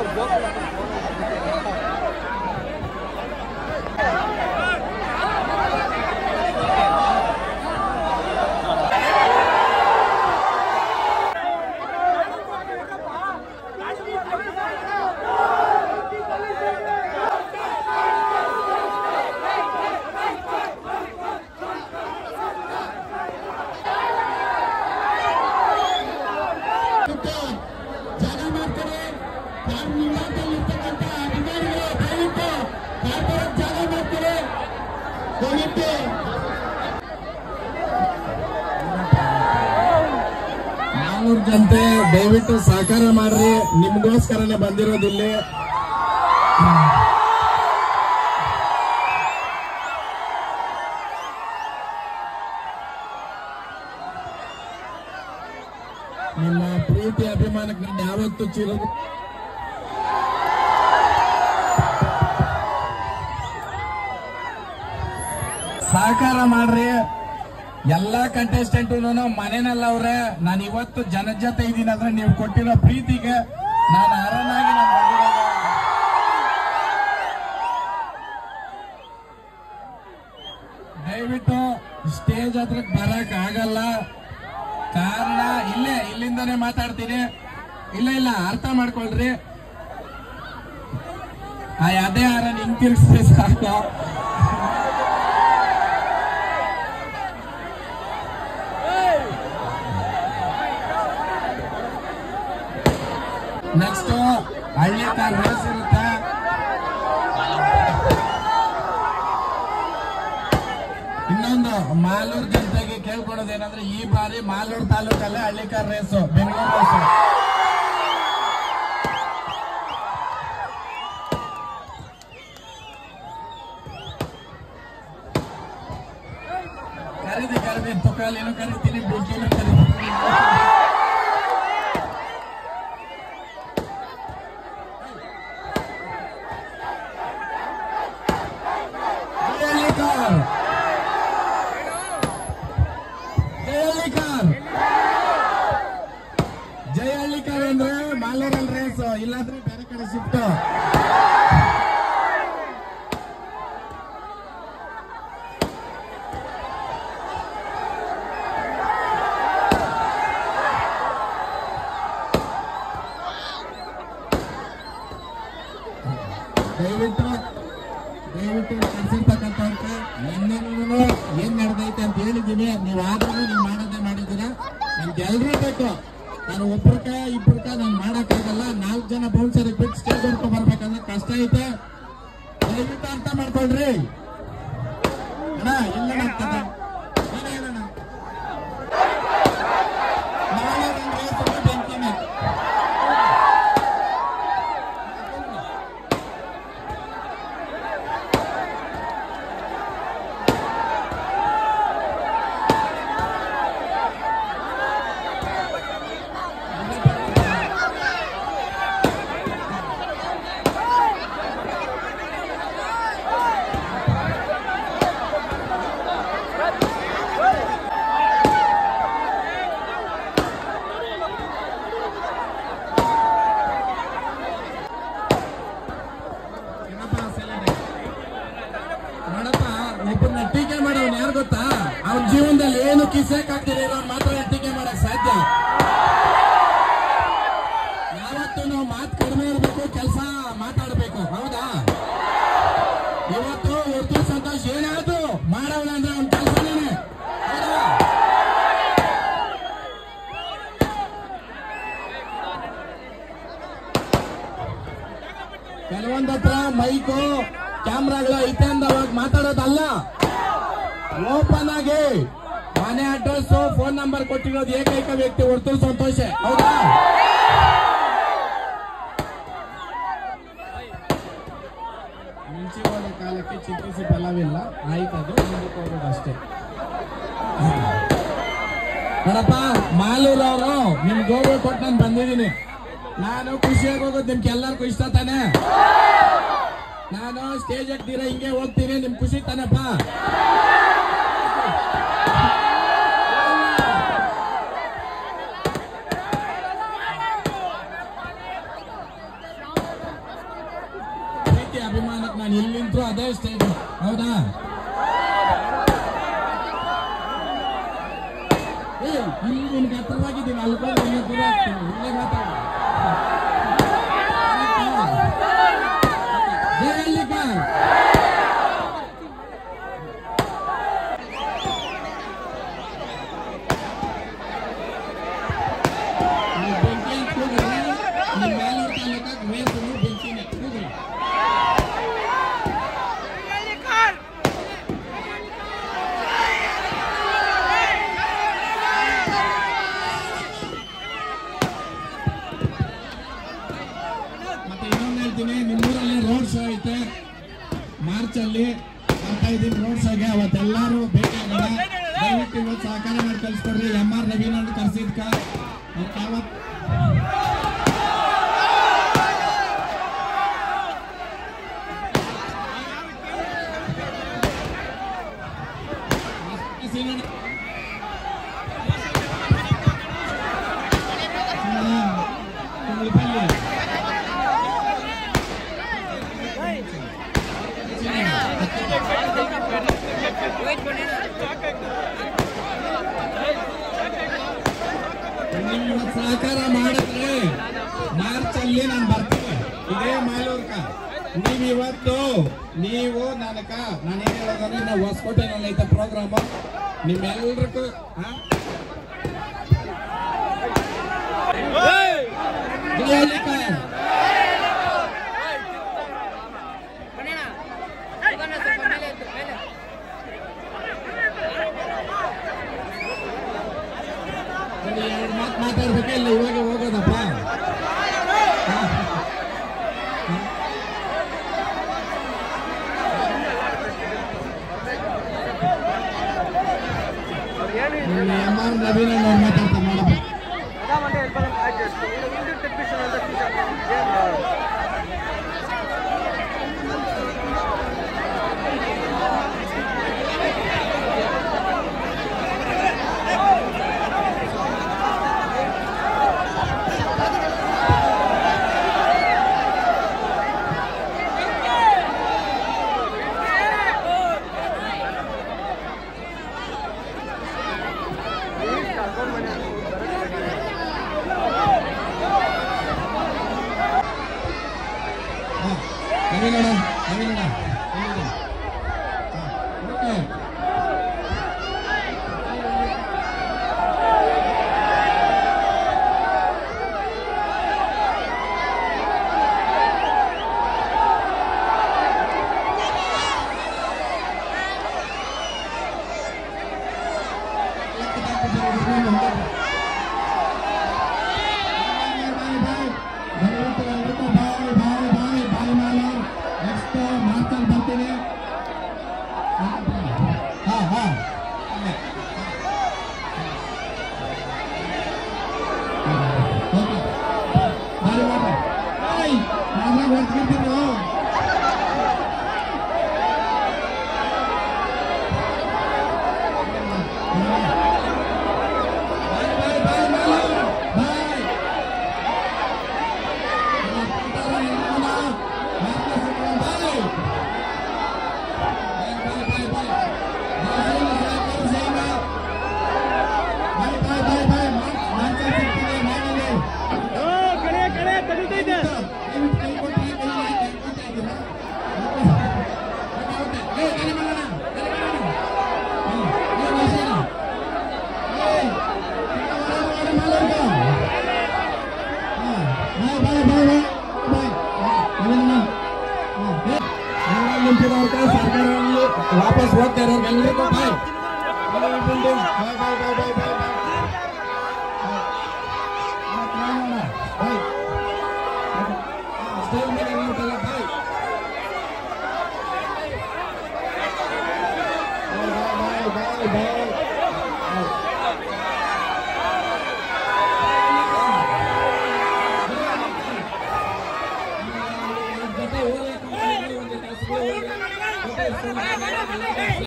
ಜನತೆ ದಯವಿಟ್ಟು ಸಹಕಾರ ಮಾಡ್ರಿ, ನಿಮ್ಗೋಸ್ಕರನೇ ಬಂದಿರೋದಿಲ್ಲಿ. ನಿಮ್ಮ ಪ್ರೀತಿ ಅಭಿಮಾನಕ್ಕೆ ನಾನು ಯಾವತ್ತೂ ಚಿರೋದು. ಸಹಕಾರ ಮಾಡ್ರಿ. ಎಲ್ಲಾ ಕಂಟೆಸ್ಟೆಂಟ್ ಮನೆಯಲ್ಲ ಅವ್ರೆ. ನಾನು ಇವತ್ತು ಜನ ಜೊತೆ ಇದ್ದೀನಿ ಅಂದ್ರೆ ನೀವು ಕೊಟ್ಟಿರೋ ಪ್ರೀತಿಗೆ ನಾನು ಅರನಾಗಿ ನಾನು ಬಂದಿರೋದು. ದಯವಿಟ್ಟು ಸ್ಟೇಜ್ ಹತ್ರಕ್ಕೆ ಬರಕ್ ಆಗಲ್ಲ. ಕಾರಣ ಇಲ್ಲಿಂದಾನೇ ಮಾತಾಡ್ತೀನಿ. ಇಲ್ಲ ಅರ್ಥ ಮಾಡ್ಕೊಳ್ರಿ. ಅದೇ ಹಾರನ್ ಹಿಂಗ್ ತಿರ್ಗಿಸ್ರಿ ಸಾಕು. ನೆಕ್ಸ್ಟ್ ಹಳ್ಳಿಕಾರ್ ರೇಸ್ ಇರುತ್ತೆ. ಇನ್ನೊಂದು ಮಾಲೂರು ಜನತೆಗೆ ಕೇಳ್ಕೊಳೋದೇನಂದ್ರೆ, ಈ ಬಾರಿ ಮಾಲೂರು ತಾಲೂಕಲ್ಲೇ ಹಳ್ಳಿಕಾರ್ ರೇಸು, ಬೆಂಗಳೂರು ರೇಸು. ಕರೀದಿ ತುಕಾಲಿನೂ ಕರಿತೀನಿ, ಬುಕ್ಕಿನೂ ಕರಿತೀನಿ. ಜೈ ಹಳ್ಳಿಕಾರ್ ಅಂದ್ರೆ ಮಾಲೂರಲ್ಲಿ ರೇಸ್, ಇಲ್ಲಾಂದ್ರೆ ಬೇರೆ ಕಡೆ ಶಿಫ್ಟ್. ದಯವಿಟ್ಟು ಕರ್ಸಿರ್ತಕ್ಕಂಥವ್ರಿಗೆ ನಿನ್ನೆನೂ ಏನ್ ನಡೆದೈತೆ ಅಂತ ಹೇಳಿದ್ದೀನಿ. ನೀವು ಆದ್ರೂ ನೀವು ಮಾಡೋದೇ ಮಾಡಿದ್ದೀರಾ. ನಮ್ಗೆ ಎಲ್ರೂ ಬೇಕು. ನಾನು ಒಬ್ರಕ ಇಬ್ರಕ ನಾನು ಮಾಡಕ್ಕಾಗಲ್ಲ. 4 ಜನ ಬೌನ್ಸರ್ ಬಿಟ್ಟು ಸ್ಟೇಜ್ ಹೊಡ್ಕೊ ಬರ್ಬೇಕಂದ್ರೆ ಕಷ್ಟ ಐತೆ. ದಯವಿಟ್ಟು ಅರ್ಥ ಮಾಡ್ಕೊಳ್ರಿ ಅಣ್ಣ. ಇಲ್ಲ ಆಗ್ತದೆ ಬೆಂಕಿನೇ. ಒಬ್ಬರನ್ನ ಟೀಕೆ ಮಾಡೋನ್ ಯಾರು ಗೊತ್ತಾ? ಅವನ ಜೀವನದಲ್ಲಿ ಏನು ಕಿಸಕ್ಕಾಗ್ತಿಲ್ಲ ಇರೋನ್ ಮಾತ್ರ ಟೀಕೆ ಮಾಡಕ್ ಸಾಧ್ಯ. ಯಾವತ್ತು ನಾವು ಮಾತು ಕಡಿಮೆ ಇರಬೇಕು, ಕೆಲಸ ಮಾತಾಡಬೇಕು. ಹೌದಾ? ಇವತ್ತು ಹೊರತು ಸಂತೋಷ್ ಏನಾದ್ರು ಮಾಡವನ ಅಂದ್ರೆ ಅವ್ನ ಕೆಲಸನೇನೆ. ಹೌದಾ? ಕೆಲವೊಂದ್ ಹತ್ರ ಮೈಕು ಕ್ಯಾಮ್ರಾಗಳು ಐತೆ ಅಂದವಾಗ ಮಾತಾಡೋದಲ್ಲ. ಓಪನ್ ಆಗಿ ಮನೆ ಅಡ್ರೆಸ್ ಫೋನ್ ನಂಬರ್ ಕೊಟ್ಟಿರೋದು ಏಕೈಕ ವ್ಯಕ್ತಿ ಹೊರತು ಸಂತೋಷ. ಹೌದಾ? ಮುಂಚೆ ಹೋದ ಕಾಲಕ್ಕೆ ಚಿಂತಿಸಿ ಫಲವಿಲ್ಲ. ಆಯ್ತದು, ಮುಂದಕ್ಕೆ ಹೋಗೋದು ಅಷ್ಟೇ. ನೋಡಪ್ಪ, ಮಾಲೂರವರು ನಿಮ್ ಗೋವಾ ಕೊಟ್ಟು ನಾನು ಬಂದಿದ್ದೀನಿ. ನಾನು ಖುಷಿಯಾಗಿ ಹೋಗೋದು ನಿಮ್ಗೆ ಎಲ್ಲರಿಗೂ ಇಷ್ಟ ತಾನೆ. ನಾನು ಸ್ಟೇಜ್ ಹಾಕ್ತೀರ ಹಿಂಗೆ ಹೋಗ್ತೀನಿ, ನಿಮ್ ಖುಷಿ ತಾನಪ್ಪ. ಅಭಿಮಾನಕ್ಕೆ ನಾನು ಇಲ್ಲಿ ನಿಂತರು ಅದೇ ಸ್ಟೇಜ್, ಹೌದಾ? ಇಲ್ಲಿ ನಿನ್ಗೆ ಹತ್ರವಾಗಿದ್ದೀನಿ, ಅಲ್ಲಿ ಬಂದು ನಿನ್ಗೆ ದೂರ ಆಗ್ತೀನಿ, ಇಲ್ಲೇ ಮಾತಾಡ. ಜಯ ಹಳ್ಳಿಕಾರ್. ನಿಮ್ಮೂರಲ್ಲಿ ರೋಡ್ ಶೋ ಐತೆ ಮಾರ್ಚ್ ಅಲ್ಲಿ ಅಂತ ಇದೀನಿ. ರೋಡ್ ಶೋಗೆ ಅವತ್ತೆಲ್ಲರೂ ಭೇಟಿ ಆಗೋಣ. ದಯವಿಟ್ಟು ಇವತ್ತು ಸಹಕಾರ ಮಾಡಿ ಕಳಿಸ್ಕೊಡ್ರಿ. MR ರವೀನಾ ಕರ್ಸಿದ್ಕ ಯಾವತ್ತು ಸಹಕಾರ ಮಾಡಿದ್ರೆ ಮಾರ್ಚ್ ಅಲ್ಲಿ ನಾನು ಬರ್ತೀನಿ ಇದೇ ಮಾಲೂರ್ಕ. ನೀವು ನನಕ ನಾನೇನ್ ಹೇಳೋದಂದ್ರೆ ನಾವು ಹೊಸಕೋಟೆನಲ್ಲಿ ಐತೆ ಪ್ರೋಗ್ರಾಮ್ ನಿಮ್ಮೆಲ್ರಿಗೂ ಎರಡು ಮಾತು ಮಾತಾಡ್ಬೇಕಿಲ್ಲ, ಇವಾಗ ಹೋಗೋದಪ್ಪ. MR ರವೀನಾ ನೋಡಿ ಮಾತಾಡ್ತಾರೆ ನೋಡಪ್ಪ. ಸರ್ಕಾರದಲ್ಲಿ ವಾಪಸ್ ಹೋಗ್ತಾ ಇರೋರ್ಗೆಲ್ಲರಿಗೂ ಬಾಯ್ ಬಾಯ್ ಬಾಯ್ ಬಾಯ್ ಬಾಯ್ ಬಾಯ್.